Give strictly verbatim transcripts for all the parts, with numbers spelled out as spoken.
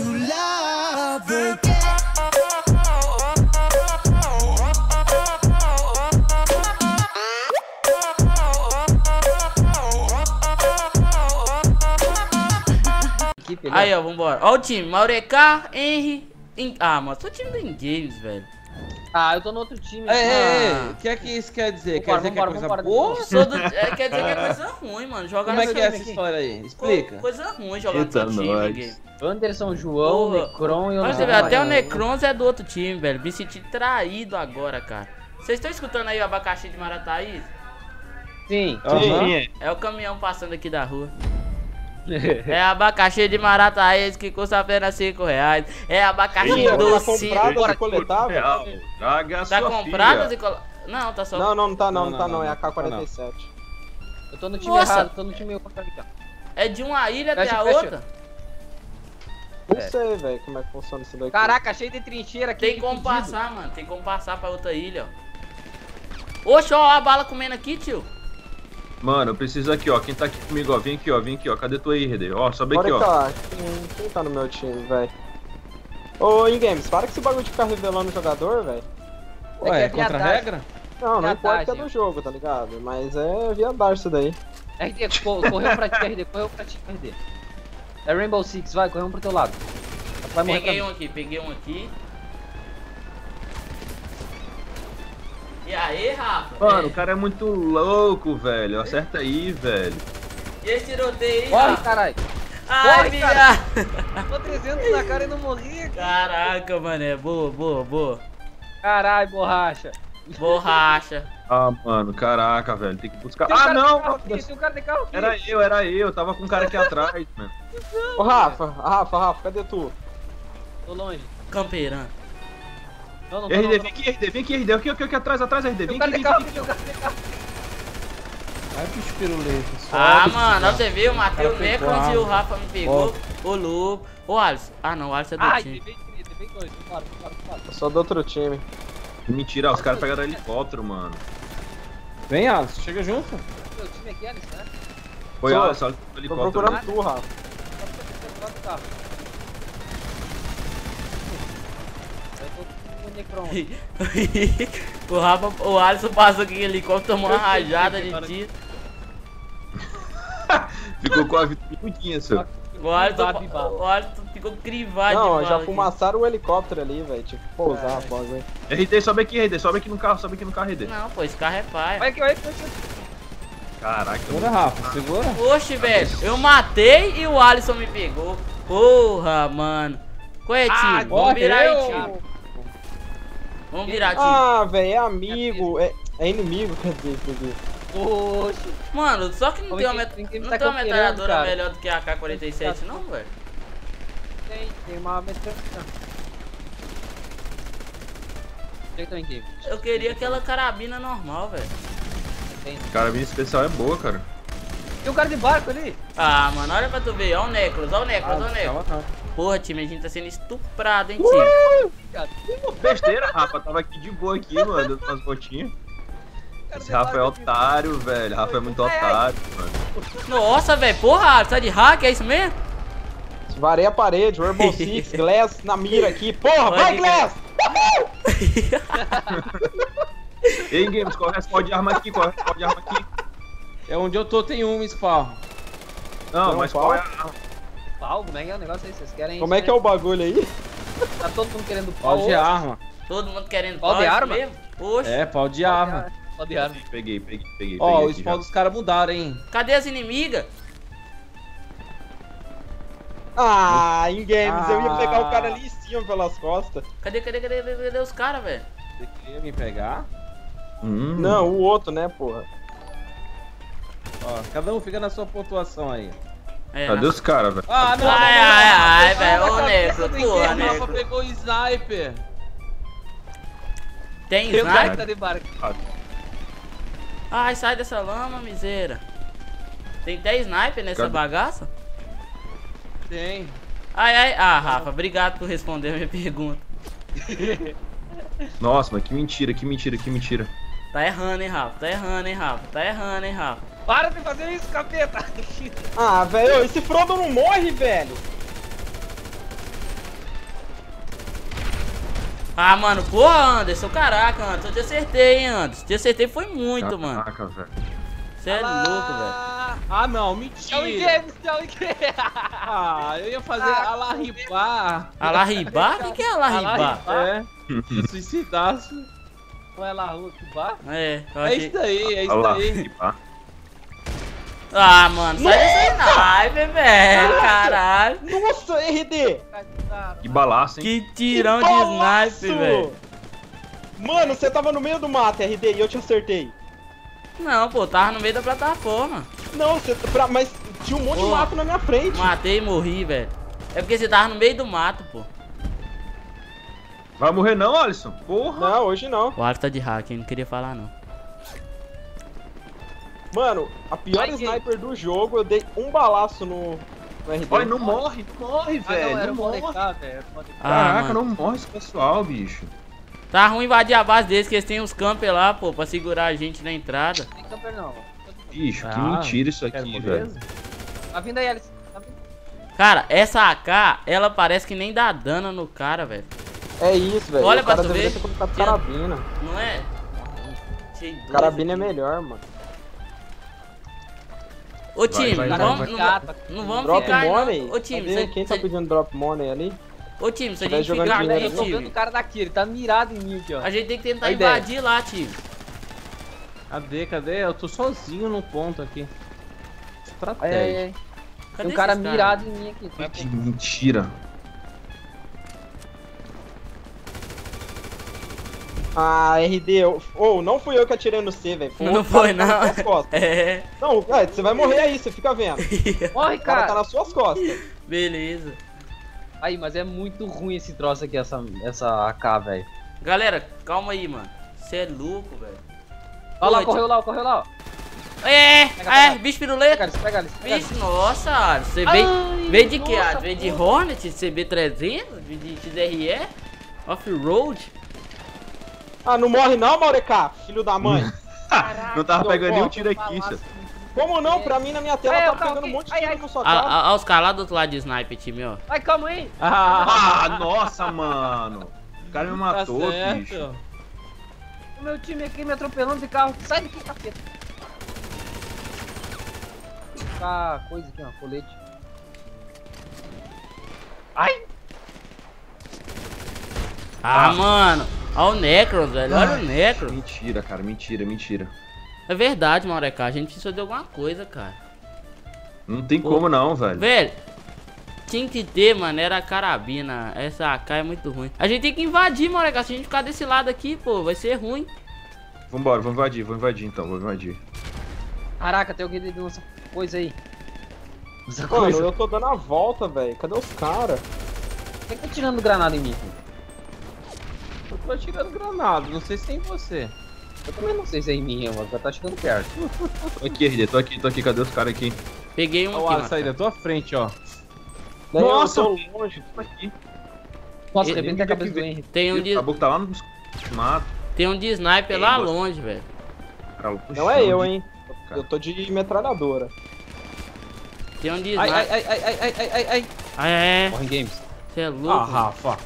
love again. Aí, ó, vambora. Ó o time, Maurecar, Henry... In... Ah, mano, sou o time do InGames, velho. Ah, eu tô no outro time. É, Ah. o que é que isso quer dizer? Vambora, Quer dizer vambora, que é vambora, coisa boa? Sou do... é, quer dizer que é coisa ruim, mano. Jogar Como é nesse que é time essa aqui. história aí? Explica. Co- Coisa ruim jogar Eita, no seu time, nós. game. Anderson, João, Porra. Necron e o Olha, você vê, Leonardo. até o Necrons é do outro time, velho. Me senti traído agora, cara. Vocês estão escutando aí o abacaxi de Marataízes? Sim. Aham. É o caminhão passando aqui da rua. É abacaxi de Marataízes que custa apenas cinco reais. É abacaxi Ih, tá doce. comprado e coletável? Real. Traga a Tá sua comprado filha. e colo... Não, tá só... Não, não, não tá não, Não, não tá não, não, é não, a K quarenta e sete. Eu tô no time Nossa. errado, tô no time errado. É de uma ilha até Fecha, a fecha. outra. Não É. sei, velho, como é que funciona isso daqui. Caraca, cheio de trincheira aqui. Tem que como fudido. passar, mano. Tem como passar pra outra ilha, ó. Oxe, ó a bala comendo aqui, tio. Mano, eu preciso aqui, ó. Quem tá aqui comigo, ó. Vem aqui, ó. Vem aqui, ó. Cadê tua I R D? Ó, sobe aqui, Bora ó. cá, quem, quem tá no meu time, velho? Ô, InGames, para com esse bagulho de ficar revelando o jogador, velho. Ué, É é que é contra a viadagem. regra? Não, não importa que é Viadagem. do jogo, tá ligado? Mas é viadagem isso daí. R D, co- correu pra ti, R D, correu pra ti, R D. É Rainbow Six, vai, correu um pro teu lado. Vai morrer pra Peguei mim. um aqui, peguei um aqui. E aí, Rafa? Mano, É. o cara é muito louco, velho. Acerta aí, velho. E esse tiroteio aí, Corre, Rafa? caralho. Ai, corre, viado. Tô trezentos na cara e não morri. Caraca, mané. Boa, boa, boa. Caralho, borracha. Borracha. Ah, mano, caraca, velho. Tem que buscar. Tem um Ah, cara de não! carro aqui, tem um cara de carro aqui. Era eu, era eu. Tava com um cara aqui atrás, mano. Ô, Rafa, Rafa, Rafa, cadê tu? Tô longe. Campeirão. Não, não tô, R D, não, vem não. aqui, R D. Vem aqui, R D. Aqui, aqui, aqui atrás, atrás, R D. Tem Vem um cara aqui, de vem carro aqui. aqui, tem um cara de carro. Vai pro espiruleta, sobe. Ah, mano, você viu? Matei o Cara, pegou Necrons e a o Rafa me pegou. Ô, louco. Ô, Alisson. Ah, não, o Alisson é do Ai, time. levei três, levei dois. Bora, bora, bora. Eu sou do outro time. Mentira, os caras pegaram helicóptero, mano. Vem, Alisson, chega junto. Meu time aqui, Alisson, né? Foi Sou- a só o Tô helicóptero. procurando tu, Rafa. Só porque eu tô do carro. Eu tô com o Necron. o Rafa, o Alisson passou aqui em helicóptero, tomou uma rajada de tiro. Ficou com a vida miudinha, senhor. O Alisson, Babi bala. o Alisson ficou crivado Não, de já bala aqui. fumaçaram o helicóptero ali, velho. Tive que pousar após, hein. R D, sobe aqui, R D. Sobe aqui no carro, sobe aqui no carro, R D. Não, pô, esse carro é pai. Vai aqui, vai aqui, vai aqui. Caraca, Segura, Rafa, segura. Oxe, velho, eu matei e o Alisson me pegou. Porra, mano. Qual é, time? Ah, Vamos virar aí, morreu. time. Vamos virar, time. Ah, velho, é amigo. É, é inimigo, quer dizer, quer dizer. Oxi. Mano, só que não Como tem é uma, que- met... tem que não tá tem uma campeando, metralhadora cara? melhor do que a K quarenta e sete, não, velho. Tem, tem uma metralhadora. Tem também, David. Eu queria aquela carabina normal, velho. Tem. carabina especial é boa, cara. Tem um cara de barco ali. Ah, mano, olha pra tu ver. Ó o Necros, ó o Necros, ó o Calma, Necros. calma. Porra, time, a gente tá sendo estuprado, hein, time. Cara, Besteira, Rafa. Tava aqui de boa aqui, mano, dando umas gotinhas. cara Esse de Rafa é barco aqui. otário, velho. Rafa é muito Ai, ai. otário, mano. Nossa, velho, porra, você tá de hack, é isso mesmo? Varei a parede, Rainbow Six, Glass na mira aqui. Porra, Pode vai, ir, Glass! Ei, Games, qual é o respawn de arma aqui? Qual é o respawn de arma aqui? É onde eu tô, tem um spawn. Não, Não, mas qual? qual é a arma? Pau, como é que é o negócio aí? Vocês querem Como é que é o bagulho aí? Tá todo mundo querendo pau. Pau de arma. Todo mundo querendo Pau de é isso arma? mesmo? Oxe, É, pau de arma. Pau de arma. Peguei, peguei, peguei. Ó, peguei o aqui spawn já. dos caras mudaram, hein. cadê as inimigas? Ah, em games, eu ia pegar o Ah. cara ali em cima pelas costas. Cadê, cadê, cadê, cadê, cadê os caras, velho? Você queria me pegar? Hum. Não, o outro, né, porra. Ó, cada um fica na sua pontuação aí. É, Cadê na- os caras, velho? Ah, não, Ai, não, não, ai, não. ai, Ah, velho, na ô, cabeça Necro, do porra, Inferno, o Necro. Rafa pegou o sniper. Tem Tem um cara que sniper? tá de barco. Ai, sai dessa lama, miséria. Tem até sniper nessa Cadê? bagaça? Tem. Ai, ai, ah, Rafa, obrigado por responder a minha pergunta. Nossa, mas que mentira, que mentira, que mentira. Tá errando, hein, Rafa, tá errando, hein, Rafa, tá errando, hein, Rafa. Para de fazer isso, capeta! Ah, velho, esse Frodo não morre, velho. Ah, mano, porra, Anderson, caraca, Anderson, eu te acertei, hein, Anderson. Te acertei foi muito, mano. Caraca, velho. Você é louco, velho. Ah, não, É o mentira. Games, é o Games. Ah, eu ia fazer alarribar. Alarribar? O que, que é alarribar? É, se suicidasse. Vai lá, rua, que bar. É, eu É achei... isso aí, é isso Olha lá, aí. que pá. Ah, mano, sai dessa naipe, velho, caralho. Nossa, R D! Que balaço, hein? Que tirão de balaço! snipe, velho. Mano, você tava no meio do mato, R D, e eu te acertei. Não, pô, tava no meio da plataforma. Não, você, pra, mas tinha um monte Pô. de mato na minha frente. Matei e morri, velho. É porque você tava no meio do mato, pô. Vai morrer não, Alisson? Porra. Não, hoje não. O Alisson tá de hack, hein? Não queria falar, não. Mano, a pior Ai, sniper do jogo, eu dei um balaço no, no R D. Olha, não morre, não morre, Ah, não, velho. era Não o morre. Mordecai, velho. Era o Mordecai. Ah, Caraca, mano. não morre esse pessoal, bicho. Tá ruim invadir a base deles, que eles têm os campers lá, pô, pra segurar a gente na entrada. Tem camper não. Bicho, que Ah, mentira isso quero aqui, morrer? velho. Tá vindo aí, Alice. Tá vindo. Cara, essa A K, ela parece que nem dá dano no cara, velho. É isso, velho. Olha o pra cara tu deveria ver. ter colocado Tira- carabina. Não é? Cheio de Carabina é dois aqui. melhor, mano. Ô, time, vai, não vai, vamos, vai. não, va- não vamos Drop ficar... money? Não. Ô, time, Cadê? se, Quem tá se, pedindo drop money ali? ô, time, se a Vai gente jogando ficar dinheiro aqui, Eu tô vendo time, o cara daqui, ele tá mirado em mim aqui, ó. a gente tem que tentar Olha a ideia. invadir lá, time. Cadê, cadê? Eu tô sozinho no ponto aqui. Ai, ai, Estratégia. ai. Cadê Tem um cara esses caras? mirado em mim aqui. Vai, Que mentira. Ah, R D, eu... oh, não fui eu que atirei no C, velho. Não, outro foi, cara que tá não. nas suas costas. É, Não, é, você vai morrer aí, você fica vendo. Morre, O cara tá cara. nas suas costas. beleza. Aí, mas é muito ruim esse troço aqui, essa, essa A K, velho. Galera, calma aí, mano. Você é louco, velho. Olha lá, Pô, correu lá, correu lá, ó. É, Pega, é, pega. bicho Pega piruleta. eles, pega eles, pega eles. Bicho, nossa, Alisson, você veio, Ai, veio de que? nossa, Ah, veio de porra. Hornet, C B trezentos, de de X R E, Off-Road? Ah, não morre não, Maurecá, filho da mãe. Não tava eu pegando nenhum volto, tiro aqui, seu. Como não? Pra mim, na minha tela, Ai, tá eu tava pegando um aqui. monte de Ai, tiro ai. na sua Ah, cara. ah, ah, os caras lá do outro lado de sniper, time, ó. Ai, calma aí. Ah, nossa, mano. O cara me Tá matou, certo. bicho. O meu time aqui me atropelando de carro. Sai daqui, capeta. Tá, coisa aqui, ó, colete. Ai! Ah, mano, olha o Necros, velho, olha o Necros. Mentira, cara, mentira, mentira. É verdade, Maurecá, a gente precisa de alguma coisa, cara. Não tem como não, velho. Velho, tinha que ter, mano, era a carabina. Essa A K é muito ruim. A gente tem que invadir, Maurecá, se a gente ficar desse lado aqui, pô, vai ser ruim. Vambora, vamos invadir, vou invadir então, vou invadir. Caraca, tem alguém dentro dessa coisa aí. Essa Mano, coisa. eu tô dando a volta, velho. Cadê os caras? Quem tá tirando granada em mim? Eu tô atirando granada, não sei se tem você. Eu também não sei se é em mim, mas tá chegando perto. Tô aqui, R D, tô aqui, tô aqui, cadê os caras aqui? Peguei um Olha o aqui, Alisson aí mano. da tua frente, ó. Daí Nossa! eu tô longe. Tô aqui. Nossa, Ele- arrebenta a cabeça do Henry. Tem um de, Acabou que tá lá no mato. tem um de sniper Ei, lá você. longe, velho. Cara, no Não chão é eu, de- hein. Cara. Eu tô de metralhadora. Tem um de Ai, ai, sniper. ai, ai, ai, ai, ai, ai. Ah, é, Morre em games. você é Ah, louco. Rafa.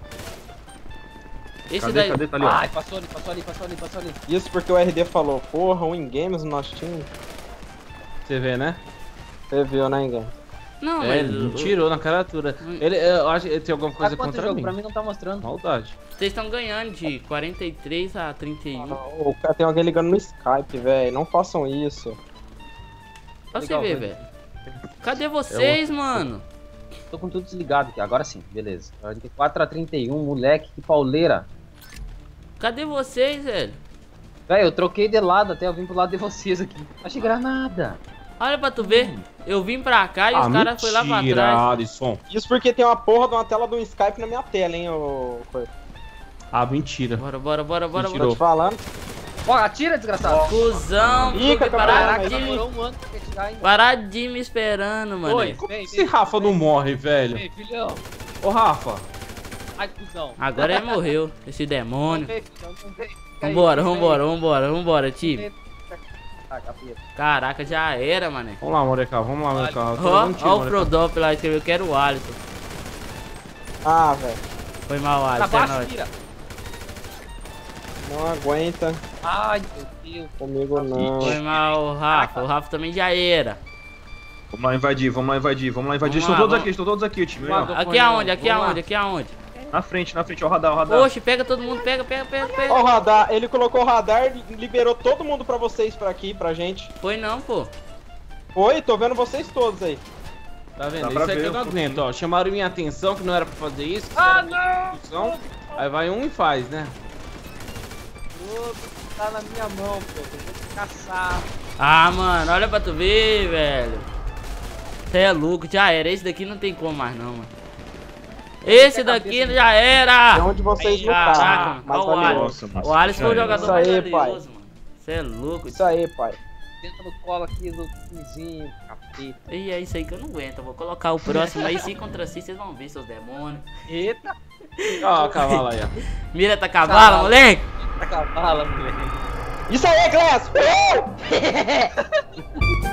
Esse Cadê, daí. cadê? Tá ali, ó. Ai, passou ali, passou ali, passou ali, passou ali. Isso porque o R D falou, porra, Win Games no nosso time. Você vê, né? Você viu, né, Game? Não, É, mas. ele me o- tirou na caratura. Hum. Ele, eu acho que ele tem alguma Tá coisa quanto contra jogo? mim. Pra mim não tá mostrando. Maldade. Vocês estão ganhando de quarenta e três a trinta e um. O cara tem alguém ligando no Skype, velho. Não façam isso. Pra você Legal, ver, velho. velho. Cadê vocês, mano? Tô com tudo desligado aqui, agora sim, beleza. quatro a trinta e um, moleque, que pauleira. Cadê vocês, velho? Véi, eu troquei de lado até eu vim pro lado de vocês aqui. Achei granada. Olha pra tu ver. Eu vim pra cá e os caras foram lá pra mentira, trás. Alisson. Isso porque tem uma porra de uma tela do Skype na minha tela, hein, ô coisa. Ah, mentira. Bora, bora, bora, bora, Mentira. bora. Tô te falando. Ó, atira, desgraçado. Cusão, Ih, porque cara, parar mas de, me- Demorou um ano pra atirar ainda. parar de me esperando, mano. Oi. Como Vem, esse vem, Rafa não morre, velho? Ei, filhão. Ô, Rafa. Ai, cuzão. Agora ele morreu, esse demônio. Não vem, filhão, não vem. Vambora, Vem, vambora, vem. vambora, vambora, time. Vem. Ah, capeta. Caraca, já era, mano. Vamos lá, Morecal, vamos lá, Morecal. Eu tô Ó, dando tiro, ó o Morecal. Frodop lá, escreveu que era o Alisson. Ah, velho. Foi mal, Tá Alisson, é baixo, nóis. tira. Não aguenta. Ai, meu Deus. Comigo não. Foi mal, o Rafa. O Rafa também já era. Vamos lá invadir, vamos lá invadir, vamos lá invadir. Vamos Estão lá, todos vamos. aqui, estão todos aqui, o time. Vamos Ó. lá. Aqui aonde? Aqui Vamos lá. aonde? Aqui aonde? Na frente, na frente, ó, o radar, o radar. Oxe, pega todo mundo, pega, pega, pega, pega. Ó o radar, ele colocou o radar e liberou todo mundo pra vocês pra aqui, pra gente. Foi não, pô. Foi, tô vendo vocês todos aí. Tá vendo? Dá Isso pra é que ver, eu não pô. aguento, ó. Chamaram minha atenção que não era pra fazer isso. Ah, não! Aí vai um e faz, né? Tá na minha mão, pô. Eu vou te caçar. Ah, mano, olha pra tu ver, velho. Você é louco, já era. Esse daqui não tem como mais não, mano. Esse daqui já era. É onde vocês Caraca, lutaram. mano. Mas Olha o valeu. Alisson. Nossa, O Alisson foi o já jogador Isso mais aí, valioso, mano. Você é louco. Isso aí, pai. Tenta no colo aqui do vizinho, capeta. E é isso aí que eu não aguento. Eu vou colocar o próximo aí, si contra si, vocês vão ver, seus demônios. Eita, Ó, o cavalo aí, ó. Mira, tá cavalo, Cavalo. moleque? tá cavala, moleque. Isso aí, Glass! Uh!